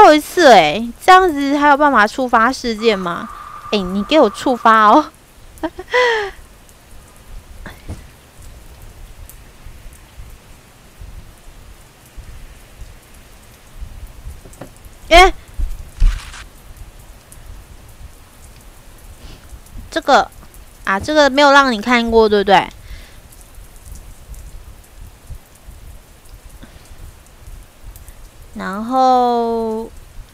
后一次哎，这样子还有办法触发事件吗？哎，你给我触发哦！哎，这个啊，这个没有让你看过，对不对？然后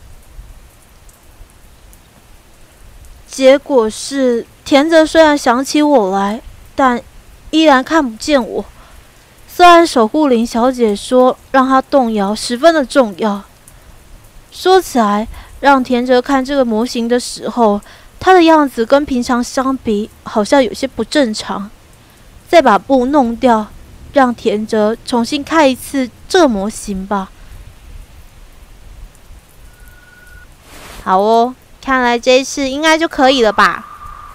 结果是，田泽虽然想起我来，但依然看不见我。虽然守护灵小姐说让他动摇十分的重要，说起来，让田泽看这个模型的时候，他的样子跟平常相比，好像有些不正常。再把布弄掉，让田泽重新看一次这个模型吧。好哦，看来这一次应该就可以了吧？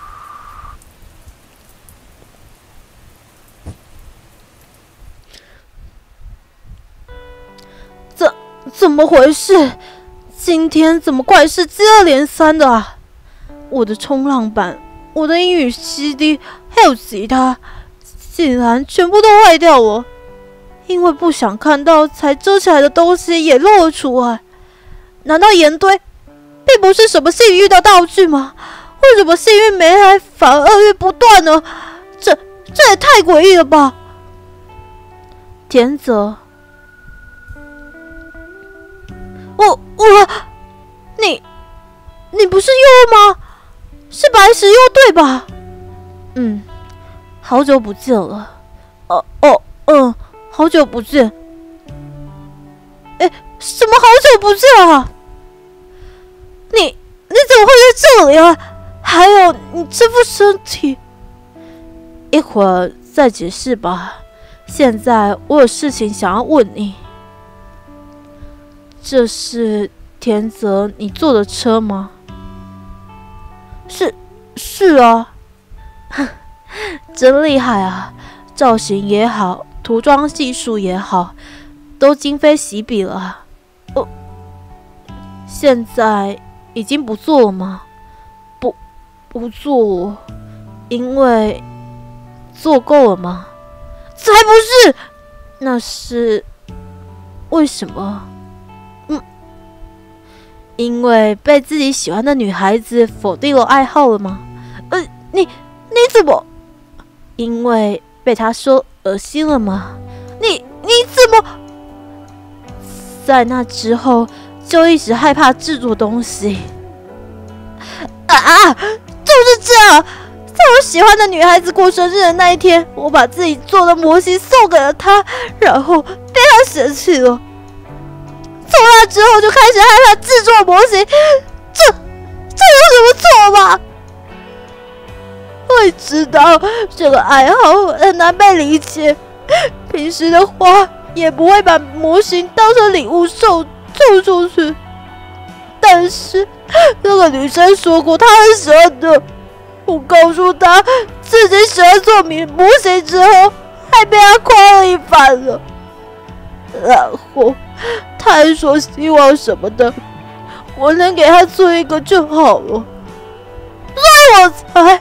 怎么回事？今天怎么怪事接二连三的啊？我的冲浪板、我的英语 CD 还有吉他，竟然全部都坏掉了。因为不想看到才遮起来的东西也露了出来。难道盐堆并不是什么幸运的道具吗？为什么幸运没来，反而厄运不断呢？这也太诡异了吧！田泽，你不是优吗？是白石优对吧？好久不见了。好久不见。什么好久不见啊？你怎么会在这里啊？还有你这副身体。一会儿再解释吧。现在我有事情想要问你。这是田泽你坐的车吗？是啊。真厉害啊！造型也好，涂装技术也好，都今非昔比了。现在已经不做了吗？不做，因为做够了吗？才不是！那是为什么？因为被自己喜欢的女孩子否定了爱好了吗？你怎么？因为被她说恶心了吗？你怎么？在那之后就一直害怕制作东西。就是这样。在我喜欢的女孩子过生日的那一天，我把自己做的模型送给了她，然后被她嫌弃了。从那之后就开始害怕制作模型，这有什么错吗？会知道这个爱好很难被理解，平时的话也不会把模型当成礼物送出去。但是那个女生说过她很喜欢的，我告诉她自己喜欢做模型之后，还被她夸了一番了。然后她还说希望什么的，我能给她做一个就好了。所以我才。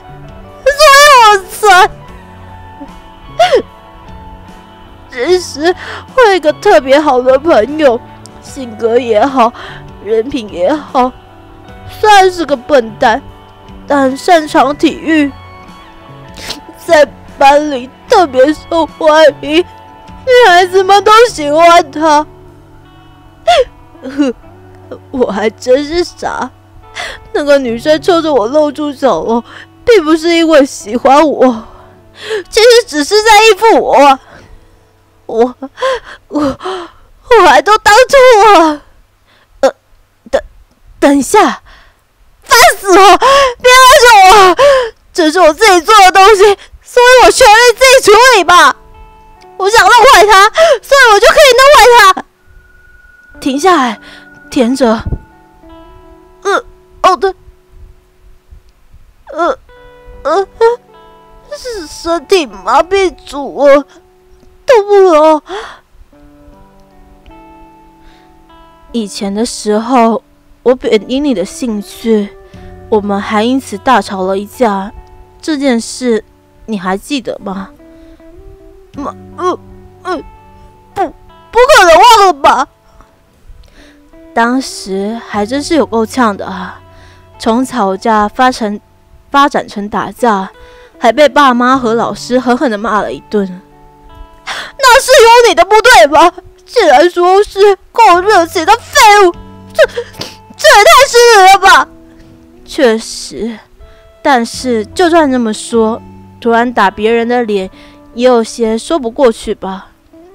其实我有一个特别好的朋友，性格也好，人品也好，虽然是个笨蛋，但擅长体育，在班里特别受欢迎，女孩子们都喜欢他。我还真是傻，那个女生抽着我露出手哦，并不是因为喜欢我，其实只是在依附我。我还都当初了。等一下，烦死了！别拉着我，这是我自己做的东西，所以我全力自己处理吧。我想弄坏它，所以我就可以弄坏它。停下来，田泽。对。是身体麻痹住了，动不了。以前的时候， 我贬低你的兴趣，我们还因此大吵了一架。这件事你还记得吗？不可能忘了吧？当时还真是有够呛的啊！从吵架发展成打架，还被爸妈和老师狠狠地骂了一顿。那是有你的不对吧？竟然说是够热情的废物，这也太失礼了吧！确实，但是就算这么说，突然打别人的脸，也有些说不过去吧？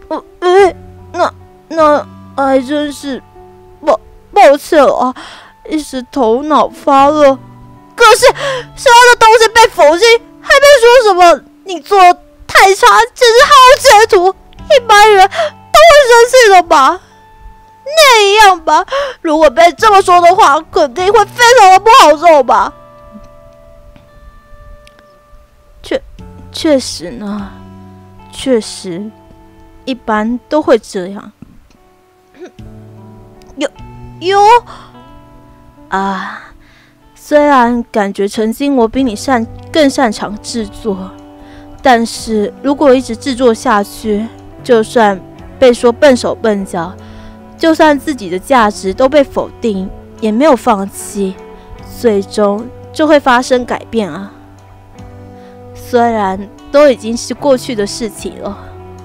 那还真是抱歉啊，一时头脑发热。可是什么的东西被否定，还被说什么你做得太差，只是好截图，一般人都会生气的吧？那样吧，如果被这么说的话，肯定会非常的不好受吧？确实呢，确实，一般都会这样。有啊，虽然感觉曾经我比你更擅长制作，但是如果一直制作下去，就算被说笨手笨脚，就算自己的价值都被否定，也没有放弃，最终就会发生改变啊。虽然都已经是过去的事情了。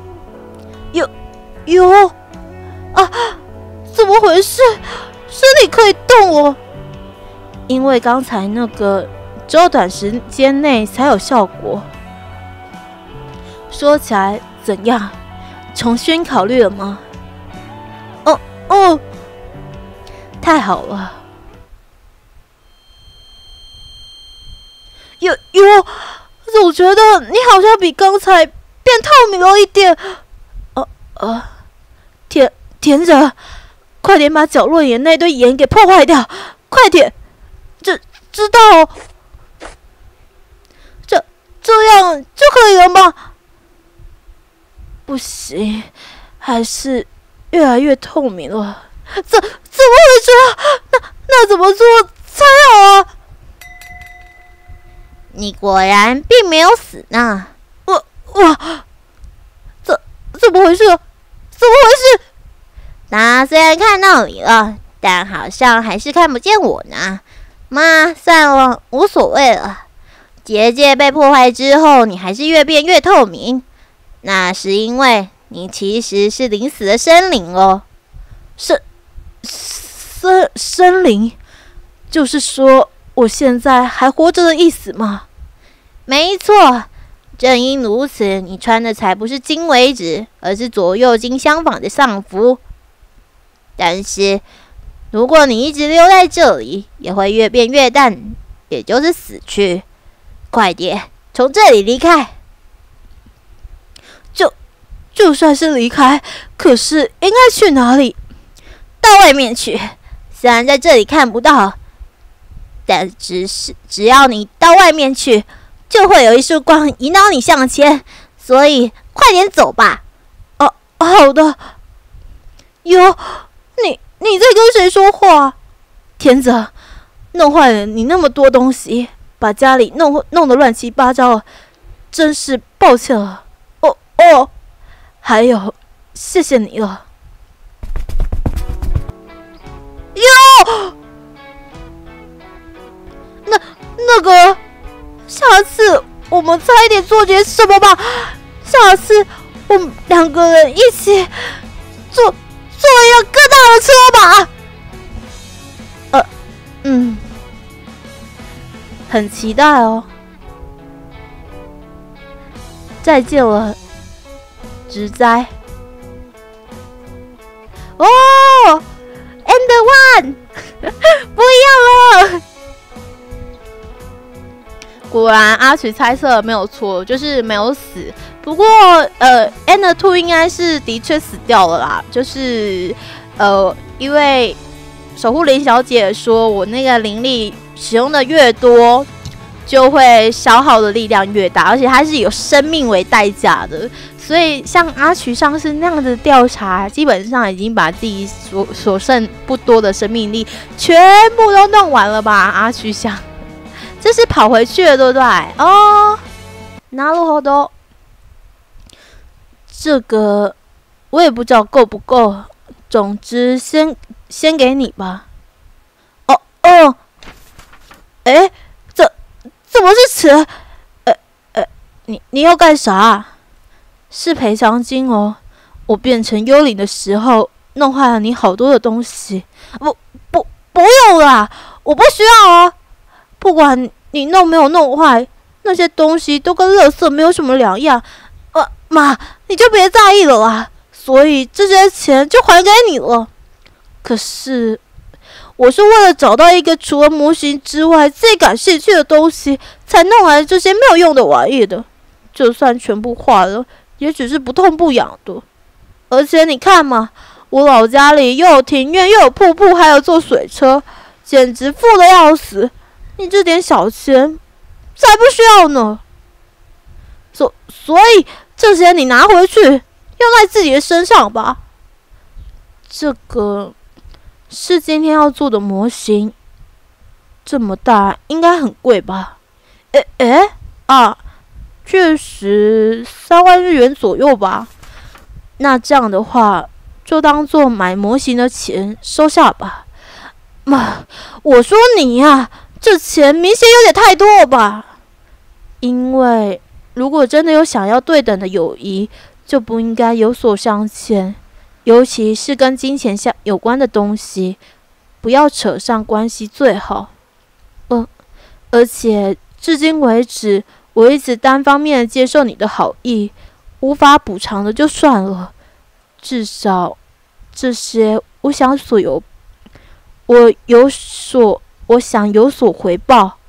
有啊，怎么回事？身体可以动哦。因为刚才那个只有短时间内才有效果。说起来怎样？重新考虑了吗？太好了。总觉得你好像比刚才变透明了一点。田着，快点把角落里的那堆盐给破坏掉，快点！知道哦。这样就可以了吗？不行，还是越来越透明了。怎么回事啊？那怎么做才好啊？ 你果然并没有死呢。 怎么回事？怎么回事？ 那虽然看到你了，但好像还是看不见我呢。妈，算了，无所谓了。结界被破坏之后，你还是越变越透明，那是因为你其实是临死的生灵哦。 生灵？就是说我现在还活着的意思吗？ 没错，正因如此，你穿的才不是金为止，而是左右金相仿的丧服。但是，如果你一直留在这里，也会越变越淡，也就是死去。快点，从这里离开！ 就算是离开，可是应该去哪里？ 到外面去。虽然在这里看不到，但只要你到外面去，就会有一束光引导你向前。所以，快点走吧。 好的。你在跟谁说话？田子，弄坏了你那么多东西，把家里弄得乱七八糟，真是抱歉了。还有，谢谢你了。那个，下次我们再一点做点什么吧。下次我们2个人一起坐一辆更大的车吧。很期待哦。再见了，植栽。 And one， 不一样了。 果然，阿曲猜测没有错，就是没有死。不过，and two 应该是的确死掉了啦。就是因为守护灵小姐说我那个灵力使用的越多， 就会消耗的力量越大，而且它是有生命为代价的。所以像阿曲上次那样的调查，基本上已经把自己所剩不多的生命力全部都弄完了吧？阿曲想，这是跑回去了，对不对？哦，なるほど。这个我也不知道够不够，总之先给你吧。哦，哎，怎么是词？你要干啥？是赔偿金哦。我变成幽灵的时候，弄坏了你好多的东西。不用啦，我不需要哦。不管你弄没有弄坏，那些东西都跟垃圾没有什么两样。妈，你就别在意了啦。所以这些钱就还给你了。可是，我是为了找到一个除了模型之外最感兴趣的东西，才弄来这些没有用的玩意的。就算全部坏了，也只是不痛不痒的。而且你看嘛，我老家里又有庭院，又有瀑布，还有坐水车，简直富得要死。你这点小钱，才不需要呢。所以这些你拿回去，用在自己的身上吧。这个是今天要做的模型，这么大，应该很贵吧？确实3万日元左右吧。那这样的话，就当做买模型的钱收下吧。妈，我说你呀，这钱明显有点太多了吧？因为如果真的有想要对等的友谊，就不应该有所相欠，尤其是跟金钱有关的东西，不要扯上关系最好。而且至今为止，我一直单方面的接受你的好意，无法补偿的就算了，至少这些我想有所回报。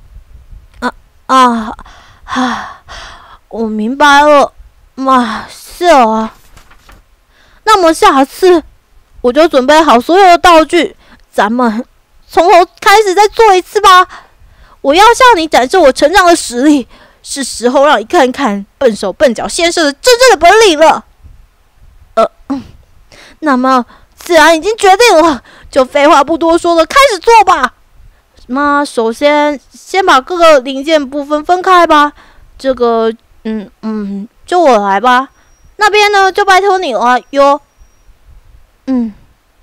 我明白了，妈，是啊。那么下次我就准备好所有的道具，咱们从头开始再做一次吧。我要向你展示我成长的实力，是时候让你看看笨手笨脚先生的真正的本领了。那么既然已经决定了，就废话不多说了，开始做吧。那首先把各个零件部分分开吧。这个，就我来吧。那边呢，就拜托你了哟。And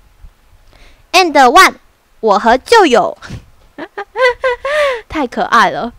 one， 我和旧友，太可爱了。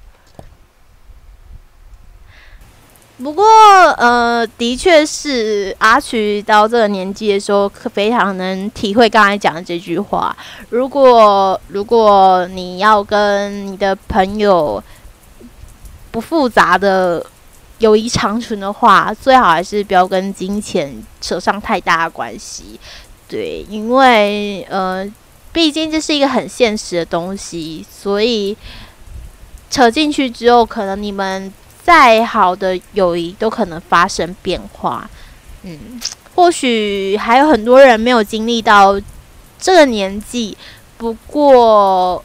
不过，的确是阿曲到这个年纪的时候，非常能体会刚才讲的这句话。如果你要跟你的朋友不复杂的友谊长存的话，最好还是不要跟金钱扯上太大的关系。对，因为毕竟这是一个很现实的东西，所以扯进去之后，可能你们再好的友谊都可能发生变化。或许还有很多人没有经历到这个年纪，不过，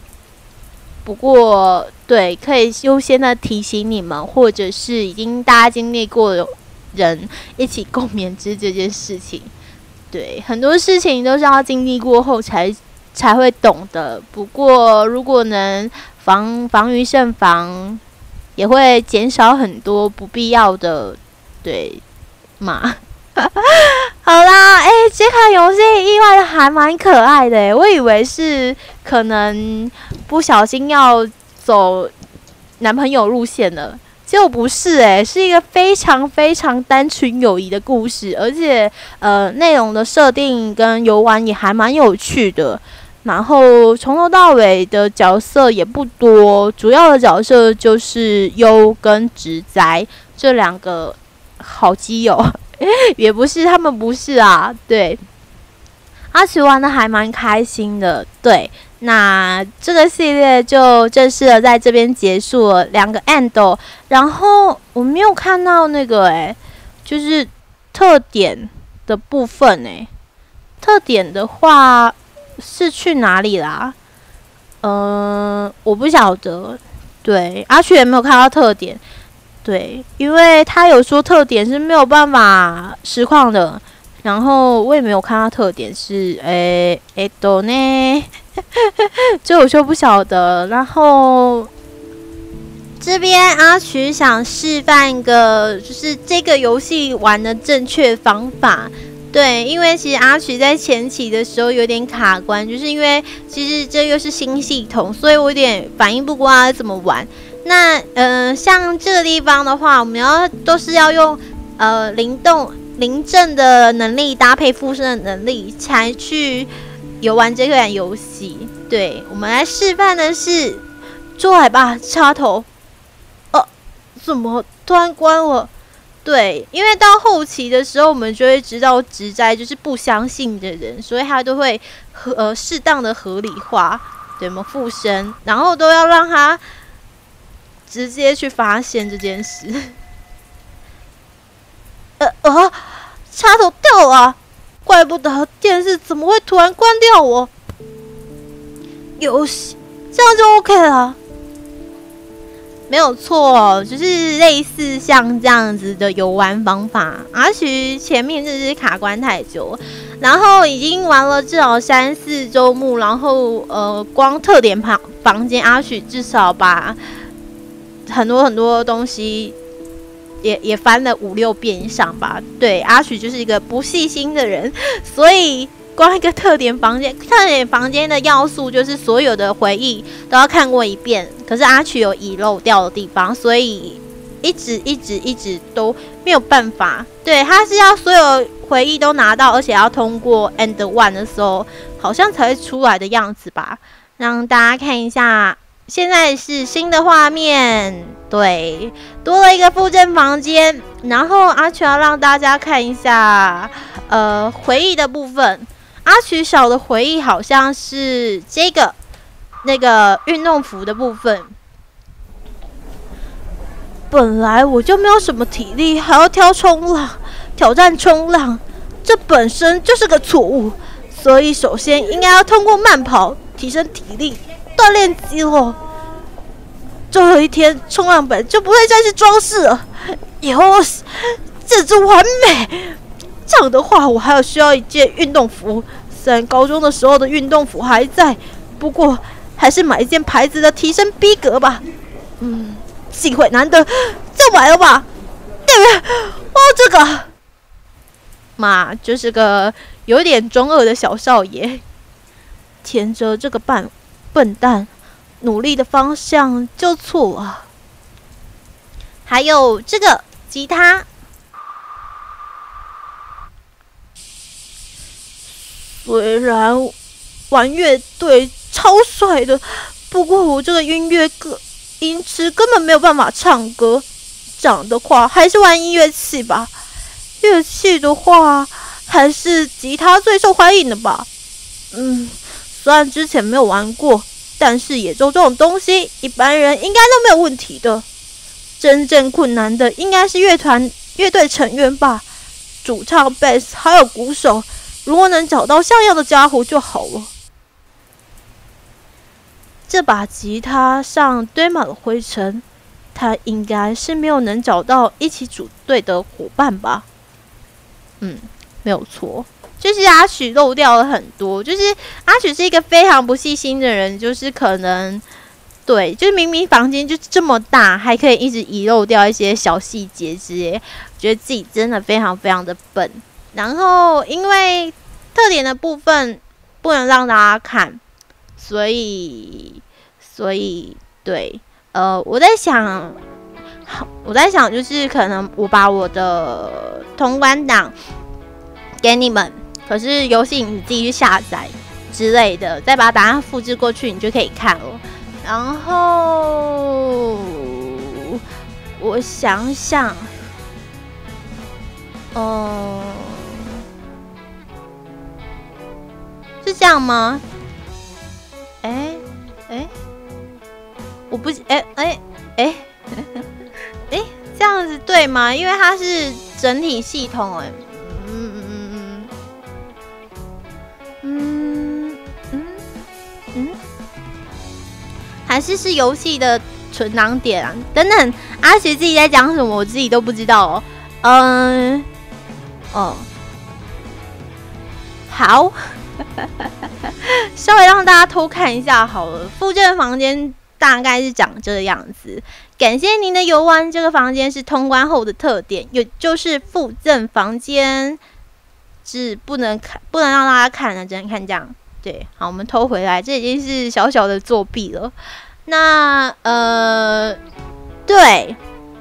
对，可以优先的提醒你们，或者是已经大家经历过的人一起共勉之这件事情。对，很多事情都是要经历过后才会懂的。不过，如果能防于慎防，也会减少很多不必要的嘛。好啦，这款游戏意外的还蛮可爱的我以为是可能不小心要走男朋友路线了，结果不是是一个非常非常单纯友谊的故事，而且内容的设定跟游玩也还蛮有趣的。然后从头到尾的角色也不多，主要的角色就是优跟直哉这两个好基友，也不是他们不是啊，对，阿曲玩的还蛮开心的，对，那这个系列就正式的在这边结束了，2个 end， 然后我没有看到那个就是特点的部分特点的话是去哪里啦？我不晓得， 对，阿曲也没有看到特点。对，因为他有说特点是没有办法实况的，然后我也没有看到特点是呢，这我就不晓得。然后这边阿曲想示范一个，就是这个游戏玩的正确方法。对，因为其实阿曲在前期的时候有点卡关，就是因为其实这又是新系统，所以我有点反应不过来怎么玩。那像这个地方的话，我们都是要用临阵的能力搭配附身的能力才去游玩这款游戏。对，我们来示范的是出来吧，插头。怎么突然关了？对，因为到后期的时候，我们就会知道直斋就是不相信的人，所以他都会适当的合理化，对吗？附身，然后都要让他直接去发现这件事。插头掉了，怪不得电视怎么会突然关掉我。游戏这样就 OK 了。没有错，就是类似像这样子的游玩方法。阿曲前面就是卡关太久，然后已经玩了至少3、4周目，然后光特点房间，阿曲至少把很多东西也翻了5、6遍以上吧。对，阿曲就是一个不细心的人，所以光一个特点房间的要素就是所有的回忆都要看过一遍，可是阿曲有遗漏掉的地方，所以一直都没有办法。对，他是要所有回忆都拿到，而且要通过 End 1的时候，好像才会出来的样子吧。让大家看一下，现在是新的画面，对，多了一个附赠房间。然后阿曲要让大家看一下，回忆的部分。阿曲小的回忆好像是那个运动服的部分。本来我就没有什么体力，还要挑战冲浪，这本身就是个错误。所以首先应该要通过慢跑提升体力，锻炼肌肉。最后一天冲浪本就不会再是装饰了，以后简直完美。这样的话，我还需要一件运动服。虽然高中的时候的运动服还在，不过还是买一件牌子的提升逼格吧。机会难得，就买了吧。这个嘛，就是个有点中二的小少爷。田哲这个笨蛋，努力的方向就错了。还有这个吉他。虽然玩乐队超帅的，不过我这个音痴根本没有办法唱歌。这样的话，还是玩音乐器吧。乐器的话，还是吉他最受欢迎的吧。虽然之前没有玩过，但是野兽这种东西，一般人应该都没有问题的。真正困难的应该是乐队成员吧，主唱、贝斯还有鼓手。如果能找到像样的家伙就好了。这把吉他上堆满了灰尘，他应该是没有能找到一起组队的伙伴吧。没有错，就是阿曲漏掉了很多。就是阿曲是一个非常不细心的人，就是可能对，就是明明房间就这么大，还可以一直遗漏掉一些小细节之类，觉得自己真的非常非常的笨。然后因为特点的部分不能让大家看，所以对，我在想就是可能我把我的通关档给你们，可是游戏你自己去下载之类的，再把答案复制过去，你就可以看了。然后我想想，是这样吗？我不这样子对吗？因为它是整体系统还是游戏的存档点啊，等等，阿徐自己在讲什么，我自己都不知道哦。好，稍微让大家偷看一下好了。附赠房间大概是长这样子。感谢您的游玩，这个房间是通关后的特点，也就是附赠房间是不能让大家看的，只能看这样。对，好，我们偷回来，这已经是小小的作弊了。那对，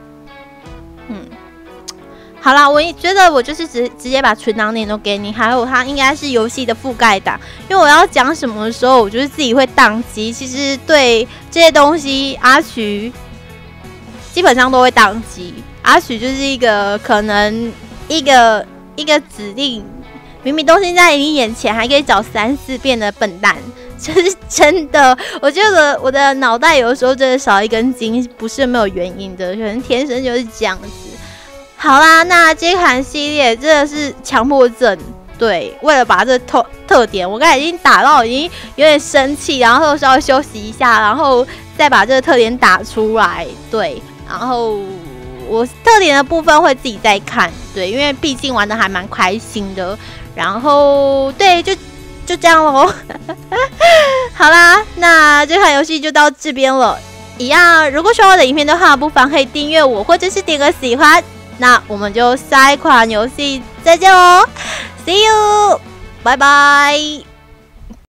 好啦，我也觉得我就是直接把存档点都给你，还有它应该是游戏的覆盖档，因为我要讲什么的时候，我就是自己会宕机。其实对这些东西，阿徐基本上都会宕机。阿徐就是一个可能一个指令。明明东西在你眼前，还可以找3、4遍的笨蛋，这是真的。我觉得我的脑袋有时候真的少一根筋，不是没有原因的，可能天生就是这样子。好啦，那这款系列真的是强迫症。对，为了把这特点，我刚才已经打到已经有点生气，然后稍微休息一下，然后再把这个特点打出来。对，然后我特点的部分会自己再看。对，因为毕竟玩的还蛮开心的。然后对，就这样咯。好啦，那这款游戏就到这边了。一样，如果喜欢我的影片的话，不妨可以订阅我，或者是点个喜欢。那我们就下一款游戏再见喽 ，See you， 拜拜。